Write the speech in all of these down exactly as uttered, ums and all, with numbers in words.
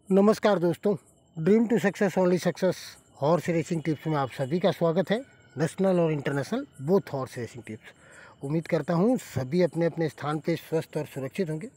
नमस्कार दोस्तों, dream to success only success horse racing tips में आप सभी का स्वागत है। नेशनल और international both horse racing tips. उम्मीद करता हूँ सभी अपने अपने स्थान पे स्वस्थ और सुरक्षित होंगे।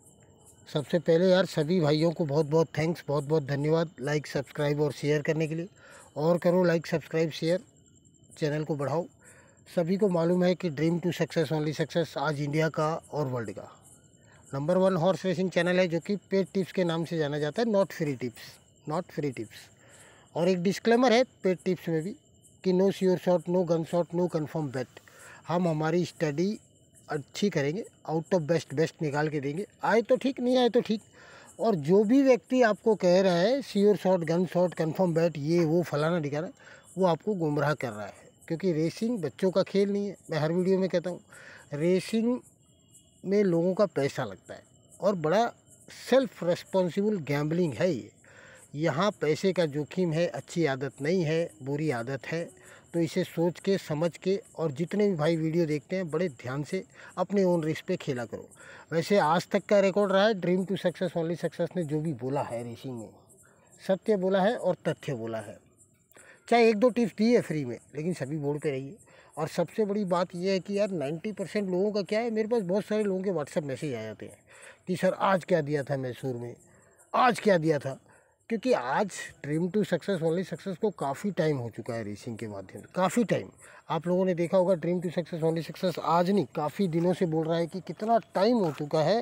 सबसे पहले यार सभी भाइयों को बहुत बहुत थैंक्स, बहुत बहुत धन्यवाद लाइक सब्सक्राइब और शेयर करने के लिए। और करो लाइक सब्सक्राइब शेयर, चैनल को बढ़ाओ। सभी को मालूम है कि dream to success only success आज इंडिया का और वर्ल्ड का number one horse racing channel है, जो कि पेड टिप्स के नाम से जाना जाता है। Not free tips, not free tips. और एक डिस्क्लेमर है पेड टिप्स में भी कि no sure shot, no gun shot, no confirm bet. हम हमारी स्टडी अच्छी करेंगे, आउट ऑफ बेस्ट बेस्ट निकाल के देंगे। आए तो ठीक, नहीं आए तो ठीक। और जो भी व्यक्ति आपको कह रहा है sure shot, gun shot, confirm bet, ये वो फलाना दिखा रहा है, वो आपको गुमराह कर रहा है। क्योंकि रेसिंग बच्चों का खेल नहीं है। मैं हर वीडियो में कहता हूँ, रेसिंग में लोगों का पैसा लगता है और बड़ा सेल्फ रिस्पॉन्सिबल गैम्बलिंग है ये। यहाँ पैसे का जोखिम है, अच्छी आदत नहीं है, बुरी आदत है। तो इसे सोच के समझ के, और जितने भी भाई वीडियो देखते हैं बड़े ध्यान से अपने ओन रिस्क पे खेला करो। वैसे आज तक का रिकॉर्ड रहा है dream to success only success ने जो भी बोला है रेसिंग में, सत्य बोला है और तथ्य बोला है। चाहे एक दो टिप्स दी है फ्री में, लेकिन सभी बोर्ड पे रहिए। और सबसे बड़ी बात यह है कि यार नब्बे परसेंट लोगों का क्या है, मेरे पास बहुत सारे लोगों के व्हाट्सएप मैसेज आ जाते हैं कि सर आज क्या दिया था मैसूर में, आज क्या दिया था। क्योंकि आज dream to success only success को काफ़ी टाइम हो चुका है रेसिंग के माध्यम से, काफ़ी टाइम। आप लोगों ने देखा होगा dream to success only success आज नहीं, काफ़ी दिनों से बोल रहा है कि कितना टाइम हो चुका है।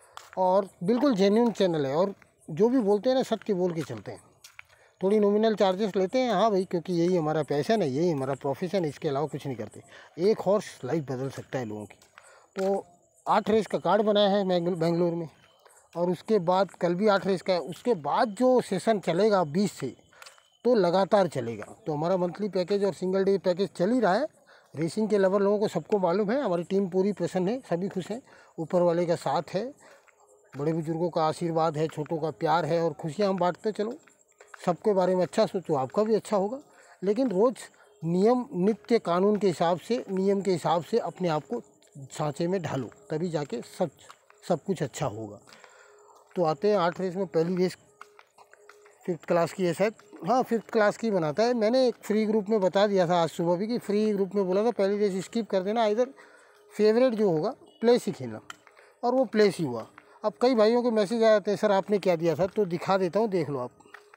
और बिल्कुल जेन्युइन चैनल है, और जो भी बोलते हैं ना सत्य बोल के चलते हैं। थोड़ी नॉमिनल चार्जेस लेते हैं, हाँ भाई, क्योंकि यही हमारा पैशन है, यही हमारा प्रोफेशन है, इसके अलावा कुछ नहीं करते। एक हॉर्स लाइफ बदल सकता है लोगों की। तो आठ रेस का कार्ड बनाया है बेंगलुरु में, और उसके बाद कल भी आठ रेस का है। उसके बाद जो सेशन चलेगा बीस से, तो लगातार चलेगा। तो हमारा मंथली पैकेज और सिंगल डे पैकेज चल ही रहा है। रेसिंग के लवर लोगों को सबको मालूम है, हमारी टीम पूरी प्रसन्न है, सभी खुश हैं। ऊपर वाले का साथ है, बड़े बुजुर्गों का आशीर्वाद है, छोटों का प्यार है, और खुशियाँ हम बांटते चलो। सबके बारे में अच्छा सोचो, आपका भी अच्छा होगा। लेकिन रोज़ नियम, नित्य कानून के हिसाब से, नियम के हिसाब से अपने आप को सांचे में ढालो, तभी जाके सब सब कुछ अच्छा होगा। तो आते हैं आठ रेस में। पहली रेस फिफ्थ क्लास की है शायद, हाँ फिफ्थ क्लास की बनाता है। मैंने एक फ्री ग्रुप में बता दिया था आज सुबह भी कि फ्री ग्रुप में बोला था पहली रेस स्किप कर देना, इधर फेवरेट जो होगा प्लेस ही खेलना, और वो प्लेस ही हुआ। अब कई भाइयों के मैसेज आए जाते हैं, सर आपने क्या दिया था, तो दिखा देता हूँ, देख लो आप।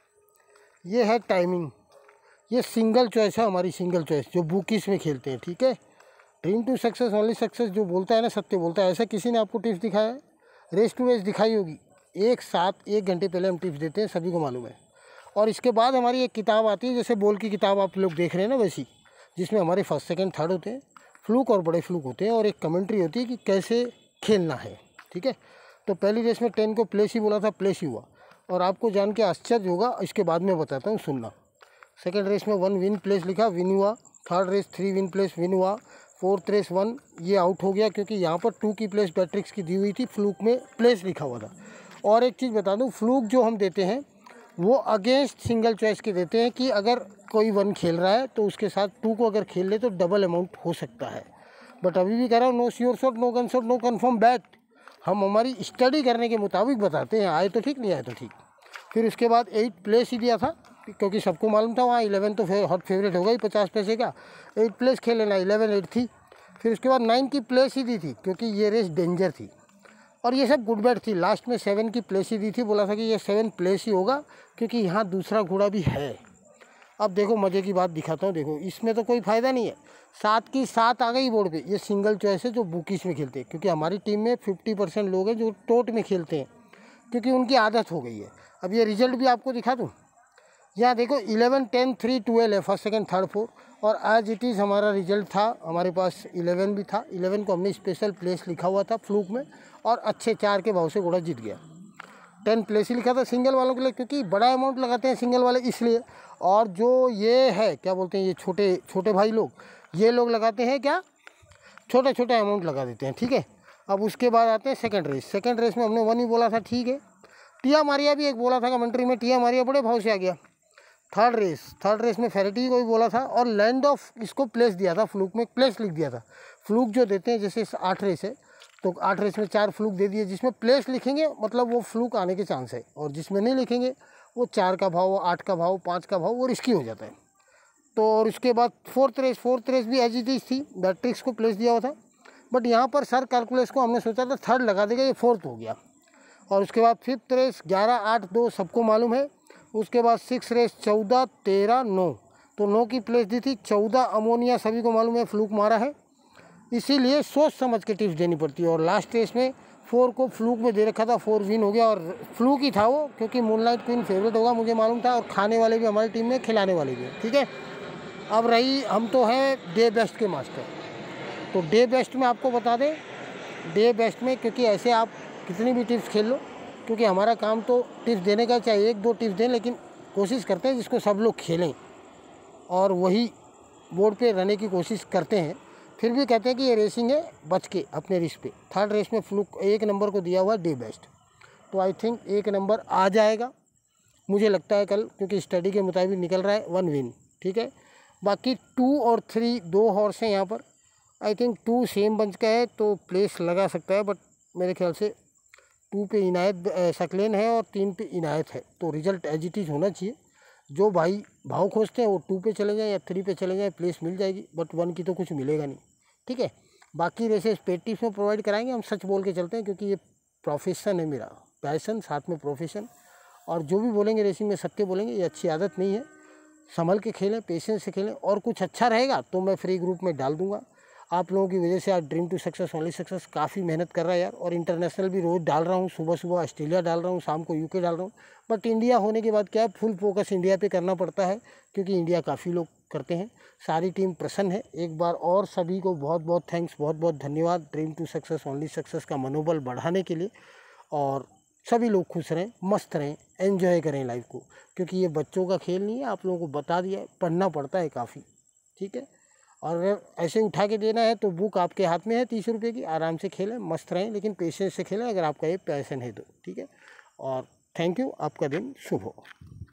ये है टाइमिंग, ये सिंगल चॉइस है हमारी, सिंगल चॉइस जो बुकीज में खेलते हैं, ठीक है। Dream to success only success जो बोलता है ना सत्य बोलता है। ऐसा किसी ने आपको टिप्स दिखाया है? रेस टू रेस दिखाई होगी, एक साथ एक घंटे पहले हम टिप्स देते हैं, सभी को मालूम है। और इसके बाद हमारी एक किताब आती है, जैसे बोल की किताब आप लोग देख रहे हैं ना वैसी, जिसमें हमारे फर्स्ट सेकेंड थर्ड होते हैं, फ्लूक और बड़े फ्लूक होते हैं, और एक कमेंट्री होती है कि कैसे खेलना है, ठीक है। तो पहली रेस में टेन को प्लेस ही बोला था, प्लेस ही हुआ। और आपको जान के आश्चर्य होगा, इसके बाद में बताता हूँ, सुनना। सेकंड रेस में वन विन प्लेस लिखा, विन हुआ। Third race three win place, win हुआ। फोर्थ रेस वन, ये आउट हो गया क्योंकि यहाँ पर टू की प्लेस बैट्रिक्स की दी हुई थी, फ्लूक में प्लेस लिखा हुआ था। और एक चीज़ बता दूँ, फ्लूक जो हम देते हैं वो अगेंस्ट सिंगल चॉइस के देते हैं कि अगर कोई वन खेल रहा है तो उसके साथ टू को अगर खेल ले तो डबल अमाउंट हो सकता है। बट अभी भी कह रहा हूँ, no sure shot, no gun shot, no confirm bet. हम हमारी स्टडी करने के मुताबिक बताते हैं, आए तो ठीक, नहीं आए तो ठीक। फिर उसके बाद एट प्लेस ही दिया था, क्योंकि सबको मालूम था वहाँ इलेवन तो फे, हॉट फेवरेट होगा ही पचास पैसे का। एट प्लेस खेल लेना, इलेवन एट थी। फिर उसके बाद नाइन की प्लेस ही दी थी क्योंकि ये रेस डेंजर थी, और ये सब गुड बैट थी। लास्ट में सेवन की प्लेस ही दी थी, बोला था कि ये सेवन प्लेस ही होगा क्योंकि यहाँ दूसरा घोड़ा भी है। अब देखो मज़े की बात दिखाता हूँ, देखो इसमें तो कोई फ़ायदा नहीं है। सात की सात आ गई बोर्ड पे, ये सिंगल चॉइस है जो बुकीज में खेलते हैं, क्योंकि हमारी टीम में फिफ्टी परसेंट लोग हैं जो टोट में खेलते हैं, क्योंकि उनकी आदत हो गई है। अब ये रिजल्ट भी आपको दिखा दूँ, यहाँ देखो इलेवन टेन थ्री ट्वेल्व है, फर्स्ट सेकंड थर्ड फोर। और एज इट इज़ हमारा रिजल्ट था, हमारे पास इलेवन भी था। इलेवन को हमने स्पेशल प्लेस लिखा हुआ था फ्लूक में, और अच्छे चार के भाव से घोड़ा जीत गया। टेन प्लेस ही लिखा था सिंगल वालों के लिए, क्योंकि बड़ा अमाउंट लगाते हैं सिंगल वाले इसलिए। और जो ये है क्या बोलते हैं, ये छोटे छोटे भाई लोग, ये लोग लगाते हैं क्या, छोटे छोटे अमाउंट लगा देते हैं, ठीक है। अब उसके बाद आते हैं सेकंड रेस। सेकंड रेस में हमने वन ही बोला था, ठीक है। टिया मारिया भी एक बोला था कमेंट्री में, टिया मारिया बड़े भाव से आ गया। थर्ड रेस थर्ड रेस में फेरिटी को भी बोला था, और लैंड ऑफ इसको प्लेस दिया था, फ्लूक में प्लेस लिख दिया था। फ्लूक जो देते हैं, जैसे आठ रेस है तो आठ रेस में चार फ्लूक दे दिए, जिसमें प्लेस लिखेंगे मतलब वो फ्लूक आने के चांस है, और जिसमें नहीं लिखेंगे वो चार का भाव, आठ का भाव, पाँच का भाव, वो रिस्की हो जाता है। तो और उसके बाद फोर्थ रेस फोर्थ रेस भी एज इट इज थी, बैट्रिक्स को प्लेस दिया हुआ था, बट यहाँ पर सर कैलकुलेस को हमने सोचा था थर्ड लगा देगा, ये फोर्थ हो गया। और उसके बाद फिफ्थ रेस ग्यारह आठ दो सबको मालूम है। उसके बाद सिक्स रेस चौदह तेरह नौ, तो नौ की प्लेस दी थी, चौदह अमोनिया सभी को मालूम है फ्लूक मारा है, इसीलिए सोच समझ के टिप्स देनी पड़ती है। और लास्ट रेस में फोर को फ्लूक में दे रखा था, फोर विन हो गया, और फ्लूक ही था वो, क्योंकि मूनलाइट क्वीन फेवरेट होगा मुझे मालूम था, और खाने वाले भी हमारी टीम में, खिलाने वाले भी, ठीक है। अब रही, हम तो हैं डे बेस्ट के मास्टर, तो डे बेस्ट में आपको बता दें, डे बेस्ट में क्योंकि ऐसे आप कितनी भी टिप्स खेल लो, क्योंकि हमारा काम तो टिप्स देने का, चाहे एक दो टिप्स दें, लेकिन कोशिश करते हैं जिसको सब लोग खेलें और वही बोर्ड पे रहने की कोशिश करते हैं। फिर भी कहते हैं कि ये रेसिंग है, बच के अपने रिस्क पे। थर्ड रेस में फ्लूक एक नंबर को दिया हुआ डे बेस्ट, तो आई थिंक एक नंबर आ जाएगा मुझे लगता है कल, क्योंकि स्टडी के मुताबिक निकल रहा है वन विन, ठीक है। बाकी टू और थ्री दो हॉर्स हैं यहाँ पर, I think two same bunch का है तो प्लेस लगा सकता है, बट मेरे ख्याल से टू पे इनायत सकलेन है और तीन पे इनायत है, तो रिजल्ट एज इट इज़ होना चाहिए। जो भाई भाव खोजते हैं वो टू पे चले जाएं या थ्री पे चले जाएं, प्लेस मिल जाएगी, बट वन की तो कुछ मिलेगा नहीं, ठीक है। बाकी रेसेस पेड टिप्स में प्रोवाइड कराएंगे, हम सच बोल के चलते हैं क्योंकि ये प्रोफेशन है मेरा, पैशन साथ में प्रोफेशन, और जो भी बोलेंगे रेसिंग में सत्य बोलेंगे, ये अच्छी आदत नहीं है। संभल के खेलें, पेशेंस से खेलें, और कुछ अच्छा रहेगा तो मैं फ्री ग्रुप में डाल दूंगा। आप लोगों की वजह से आज dream to success only success काफ़ी मेहनत कर रहा है यार, और इंटरनेशनल भी रोज़ डाल रहा हूँ, सुबह सुबह ऑस्ट्रेलिया डाल रहा हूँ, शाम को यूके डाल रहा हूँ, बट इंडिया होने के बाद क्या है, फुल फोकस इंडिया पे करना पड़ता है, क्योंकि इंडिया काफ़ी लोग करते हैं। सारी टीम प्रसन्न है। एक बार और सभी को बहुत बहुत थैंक्स, बहुत बहुत धन्यवाद dream to success only success का मनोबल बढ़ाने के लिए, और सभी लोग खुश रहें, मस्त रहें, एंजॉय करें लाइफ को, क्योंकि ये बच्चों का खेल नहीं है, आप लोगों को बता दिया है, पढ़ना पड़ता है काफ़ी, ठीक है। और अगर ऐसे उठा के देना है तो बुक आपके हाथ में है तीस रुपये की, आराम से खेलें, मस्त रहें, लेकिन पेशेंस से खेलें अगर आपका ये पैशन है तो, ठीक है। और थैंक यू, आपका दिन शुभ हो।